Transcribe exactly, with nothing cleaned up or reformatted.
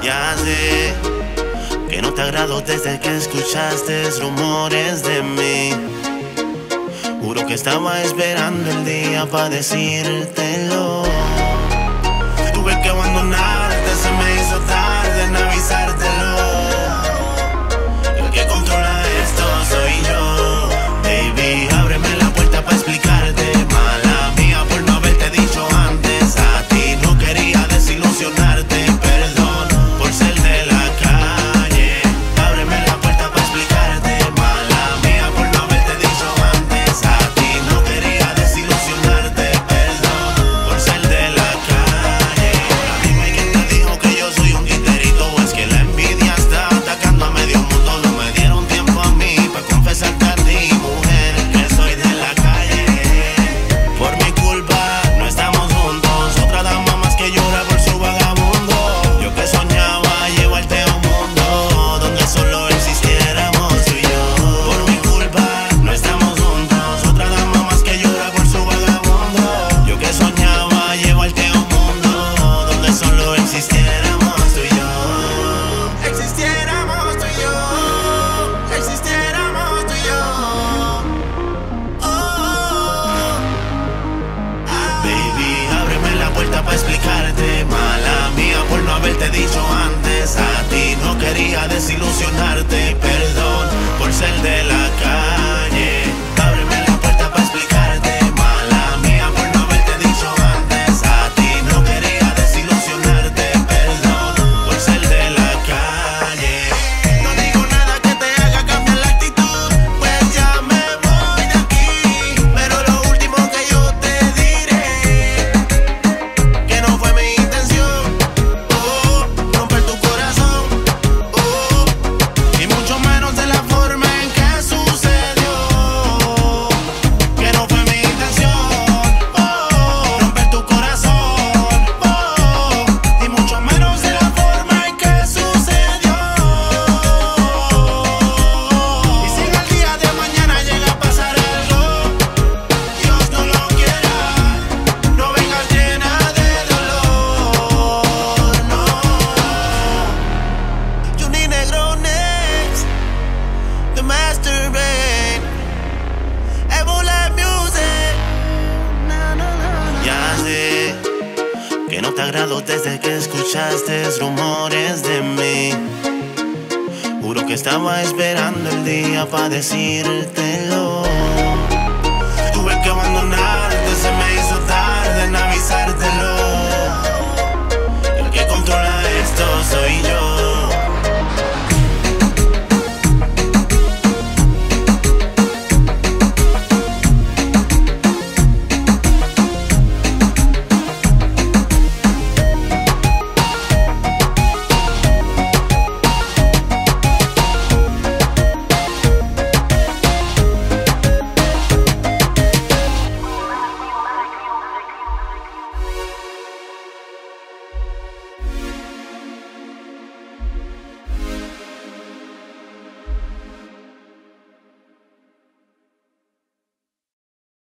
Ya sé que no te agrado desde que escuchaste rumores de mí. Juro que estaba esperando el día para decírtelo. Tuve que abandonarte, se me hizo tarde en avisártelo. El que controla esto soy yo. Baby, ábreme la puerta para explicarte. Mala mía por no haberte dicho antes. A ti no quería desilusionarte. Perdón por ser de la calle. Ábreme la puerta para explicarte. Mala mía por no haberte dicho antes. A ti no quería desilusionarte. Perdón por ser de la calle. Dime quién te dijo que yo soy un titerito. O es que la envidia está atacando a medio mundo. No me dieron tiempo a mí para confesarte a ti, mujer, que soy de la calle. Por mi culpa no estamos juntos. Otra dama más que llora por su vagabundo. Yo que soñaba llevarte a un mundo donde solo existiéramos tú y yo. Por mi culpa no estamos juntos. Otra dama más que llora por su vagabundo. Yo que soñaba llevarte a un mundo donde solo existiéramos tú y yo. Existiéramos tú y yo. Existiéramos tú y yo. Oh. Baby, ábreme la puerta para explicarte. Mala mía por no haberte dicho antes. A ti no quería desilusionarte. Perdón por ser de la calle. Ábreme la puerta para explicarte. Mala mía por no haberte dicho antes. A ti no quería desilusionarte. Perdón por ser de la calle. No digo nada que te haga cambiar la actitud, pues ya me voy de aquí. Pero lo último que yo te diré, que no fue mi intención, oh, romper tu corazón, oh, y mucho menos de la forma en que sucedió. Que no fue mi intención, oh, romper tu corazón, oh, y mucho menos de la forma en que sucedió. Y si en el día de mañana llega a pasar algo, Dios no lo quiera, no vengas llena de dolor, no. Juni Negro next, the master brain, Ebola Music. Na, na, na, na. Ya sé que no te agrado desde que escuchaste rumores de mí. Juro que estaba esperando el día para decírtelo.